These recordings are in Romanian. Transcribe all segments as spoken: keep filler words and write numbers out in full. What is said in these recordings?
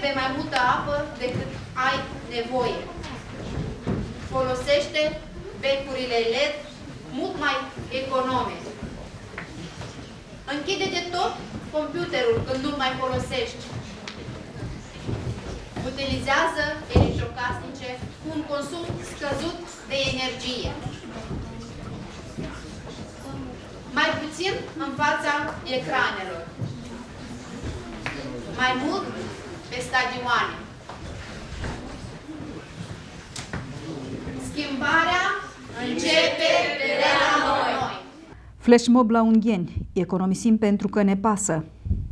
pierde mai multă apă decât ai nevoie. Folosește becurile L E D mult mai econome. Închide de tot computerul când nu mai folosești. Utilizează electrocasnice cu un consum scăzut de energie. Mai puțin în fața ecranelor. Mai mult pe stadioane. Schimbarea începe de la noi. Flashmob la Ungheni. Economisim pentru că ne pasă.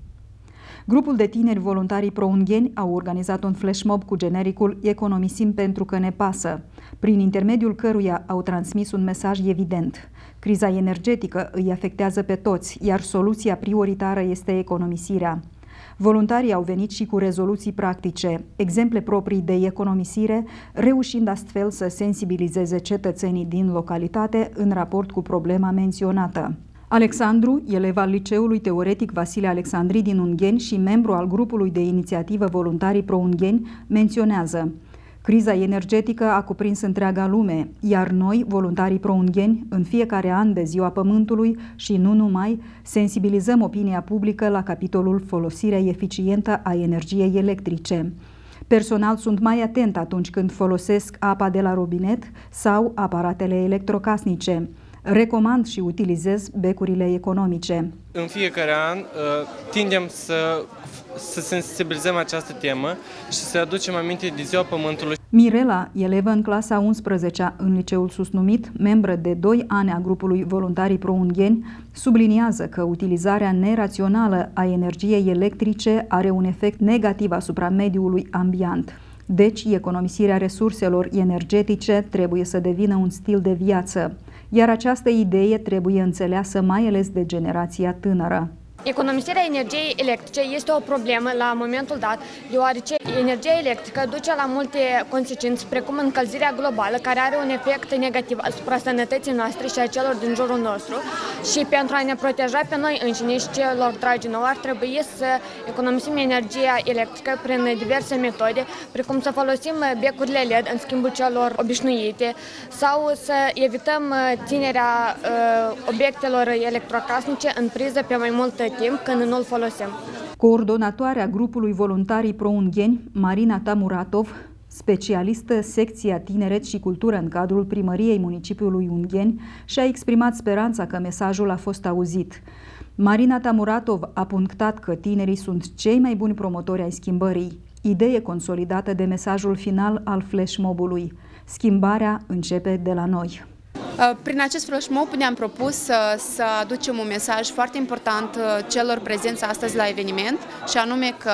Grupul de tineri voluntarii pro-ungheni au organizat un flashmob cu genericul Economisim pentru că ne pasă, prin intermediul căruia au transmis un mesaj evident. Criza energetică îi afectează pe toți, iar soluția prioritară este economisirea. Voluntarii au venit și cu rezoluții practice, exemple proprii de economisire, reușind astfel să sensibilizeze cetățenii din localitate în raport cu problema menționată. Alexandru, elev al Liceului Teoretic Vasile Alexandri din Ungheni și membru al grupului de inițiativă Voluntarii Pro-Ungheni, menționează: criza energetică a cuprins întreaga lume, iar noi, voluntarii pro-ungheni, în fiecare an de Ziua Pământului și nu numai, sensibilizăm opinia publică la capitolul folosirea eficientă a energiei electrice. Personal sunt mai atent atunci când folosesc apa de la robinet sau aparatele electrocasnice. Recomand și utilizez becurile economice. În fiecare an tindem să, să sensibilizăm această temă și să aducem aminte de Ziua Pământului. Mirela, elevă în clasa a unsprezecea în liceul susnumit, membră de doi ani a grupului Voluntarii Pro-Ungheni, subliniază că utilizarea nerațională a energiei electrice are un efect negativ asupra mediului ambient. Deci, economisirea resurselor energetice trebuie să devină un stil de viață, iar această idee trebuie înțeleasă mai ales de generația tânără. Economisirea energiei electrice este o problemă la momentul dat, deoarece energia electrică duce la multe consecințe, precum încălzirea globală, care are un efect negativ asupra sănătății noastre și a celor din jurul nostru. Și pentru a ne proteja pe noi înșine și celor dragi nouă, ar trebui să economisim energia electrică prin diverse metode, precum să folosim becurile L E D în schimbul celor obișnuite sau să evităm ținerea uh, obiectelor electrocasnice în priză pe mai multă timp când nu-l folosim. Coordonatoarea grupului Voluntarii Pro-Ungheni, Marina Tamuratov, specialistă secția Tineret și Cultură în cadrul primăriei municipiului Ungheni, și-a exprimat speranța că mesajul a fost auzit. Marina Tamuratov a punctat că tinerii sunt cei mai buni promotori ai schimbării, idee consolidată de mesajul final al flashmobului. Schimbarea începe de la noi. Prin acest flashmob ne-am propus să, să aducem un mesaj foarte important celor prezenți astăzi la eveniment, și anume că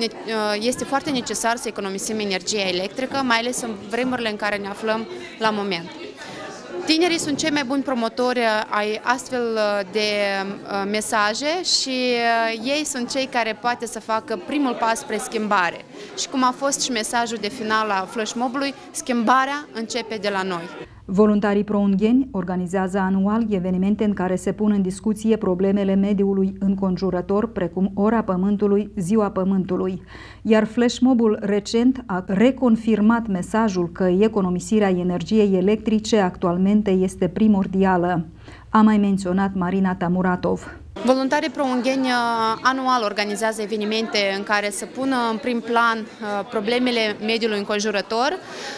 este foarte necesar să economisim energia electrică, mai ales în vremurile în care ne aflăm la moment. Tinerii sunt cei mai buni promotori ai astfel de mesaje și ei sunt cei care poate să facă primul pas spre schimbare. Și cum a fost și mesajul de final al flashmobului, schimbarea începe de la noi. Voluntarii Pro-Ungheni organizează anual evenimente în care se pun în discuție problemele mediului înconjurător, precum Ora Pământului, Ziua Pământului. Iar flashmobul recent a reconfirmat mesajul că economisirea energiei electrice actualmente este primordială. A mai menționat Marina Tamuratov. Voluntarii Pro-Ungheni anual organizează evenimente în care să pună în prim plan problemele mediului înconjurător.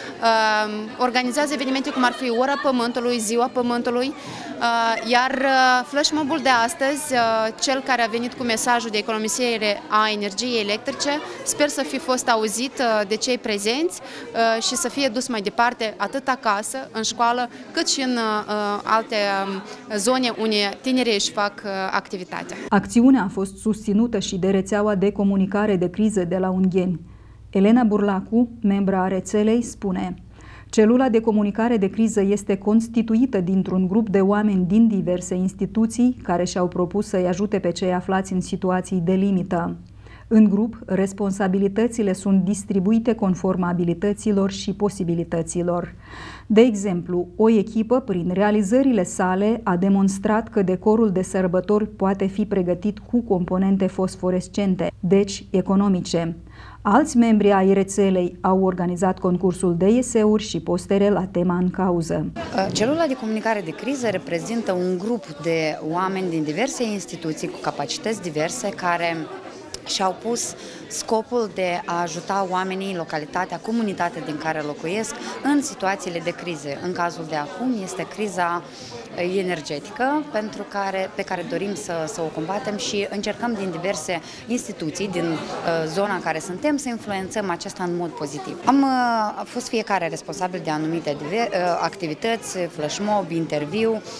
Organizează evenimente cum ar fi Ora Pământului, Ziua Pământului, iar flashmobul de astăzi, cel care a venit cu mesajul de economisire a energiei electrice, sper să fi fost auzit de cei prezenți și să fie dus mai departe atât acasă, în școală, cât și în alte zone unde tinerii își fac activitatea. Acțiunea a fost susținută și de rețeaua de comunicare de criză de la Ungheni. Elena Burlacu, membra a rețelei, spune: celula de comunicare de criză este constituită dintr-un grup de oameni din diverse instituții care și-au propus să-i ajute pe cei aflați în situații de limită. În grup, responsabilitățile sunt distribuite conform abilităților și posibilităților. De exemplu, o echipă, prin realizările sale, a demonstrat că decorul de sărbători poate fi pregătit cu componente fosforescente, deci economice. Alți membri ai rețelei au organizat concursul de eseuri și postere la tema în cauză. Celula de comunicare de criză reprezintă un grup de oameni din diverse instituții cu capacități diverse care și-au pus scopul de a ajuta oamenii, localitatea, comunitatea din care locuiesc în situațiile de crize. În cazul de acum este criza energetică pentru care, pe care dorim să, să o combatem și încercăm din diverse instituții din uh, zona în care suntem să influențăm aceasta în mod pozitiv. Am uh, fost fiecare responsabil de anumite diver, uh, activități, flashmob, interviu, um,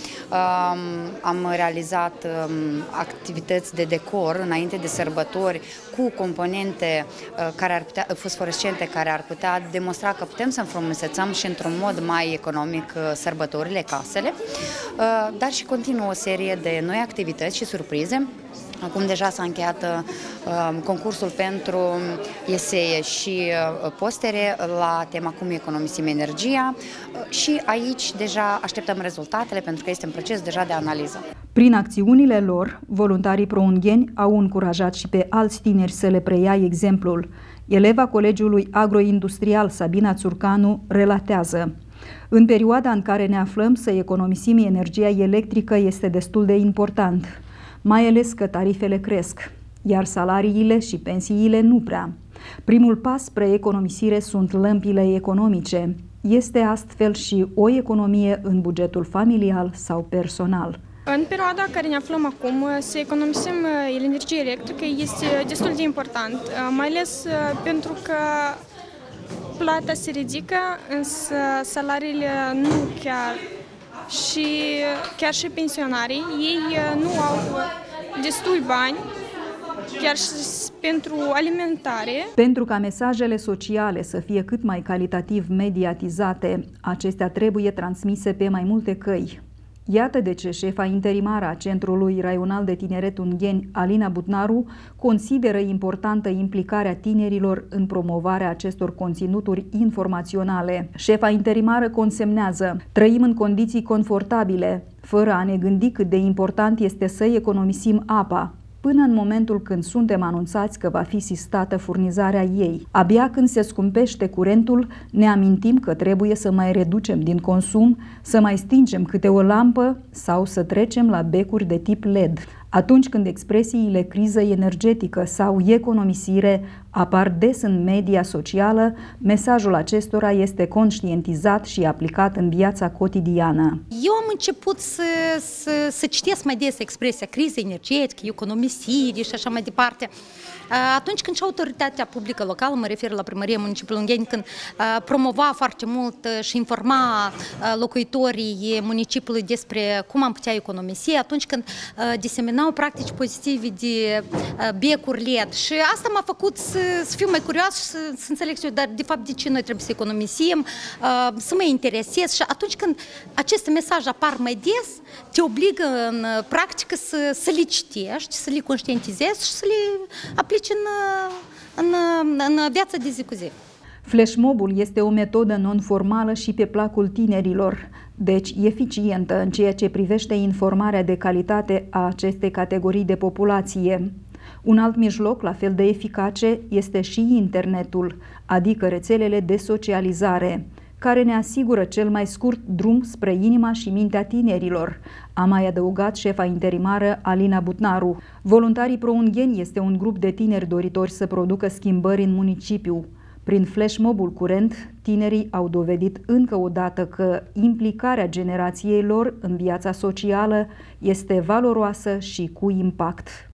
am realizat um, activități de decor înainte de sărbători cu componente uh, care ar putea, fosforescente care ar putea demonstra că putem să înfrumusețăm și într-un mod mai economic uh, sărbătorile, casele. Dar și continuă o serie de noi activități și surprize. Acum deja s-a încheiat uh, concursul pentru esee și uh, postere la tema cum economisim energia uh, și aici deja așteptăm rezultatele pentru că este în proces deja de analiză. Prin acțiunile lor, voluntarii pro-ungheni au încurajat și pe alți tineri să le preia exemplul. Eleva Colegiului Agroindustrial Sabina Țurcanu relatează: în perioada în care ne aflăm, să economisim energia electrică este destul de important, mai ales că tarifele cresc, iar salariile și pensiile nu prea. Primul pas spre economisire sunt lămpile economice. Este astfel și o economie în bugetul familial sau personal. În perioada în care ne aflăm acum, să economisim energie electrică este destul de important, mai ales pentru că plata se ridică, însă salariile nu chiar și chiar și pensionarii, ei nu au destui bani, chiar și pentru alimentare. Pentru ca mesajele sociale să fie cât mai calitativ mediatizate, acestea trebuie transmise pe mai multe căi. Iată de ce șefa interimară a Centrului Raional de Tineret Ungheni, Alina Butnaru, consideră importantă implicarea tinerilor în promovarea acestor conținuturi informaționale. Șefa interimară consemnează: trăim în condiții confortabile, fără a ne gândi cât de important este să economisim apa, până în momentul când suntem anunțați că va fi sistată furnizarea ei. Abia când se scumpește curentul, ne amintim că trebuie să mai reducem din consum, să mai stingem câte o lampă sau să trecem la becuri de tip L E D. Atunci când expresiile criză energetică sau economisire apar des în media socială, mesajul acestora este conștientizat și aplicat în viața cotidiană. Eu am început să, să, să citesc mai des expresia criză energetică, economisire și așa mai departe. Atunci când și autoritatea publică locală, mă refer la primăria municipiului Ungheni, când promova foarte mult și informa locuitorii municipiului despre cum am putea economisi, atunci când diseminau practici pozitive de becuri L E D. Și asta m-a făcut să, să fiu mai curioasă și să, să înțeleg și eu, dar de fapt de ce noi trebuie să economisim, să mă interesez. Și atunci când aceste mesaje apar mai des, te obligă în practică să, să le citești, să le conștientizezi și să le aplici în, în, în viața de zi cu zi. Flashmobul este o metodă non-formală și pe placul tinerilor, deci eficientă în ceea ce privește informarea de calitate a acestei categorii de populație. Un alt mijloc, la fel de eficace, este și internetul, adică rețelele de socializare, care ne asigură cel mai scurt drum spre inima și mintea tinerilor, a mai adăugat șefa interimară Alina Butnaru. Voluntarii pro-ungheni este un grup de tineri doritori să producă schimbări în municipiu. Prin flashmobul curent, tinerii au dovedit încă o dată că implicarea generației lor în viața socială este valoroasă și cu impact.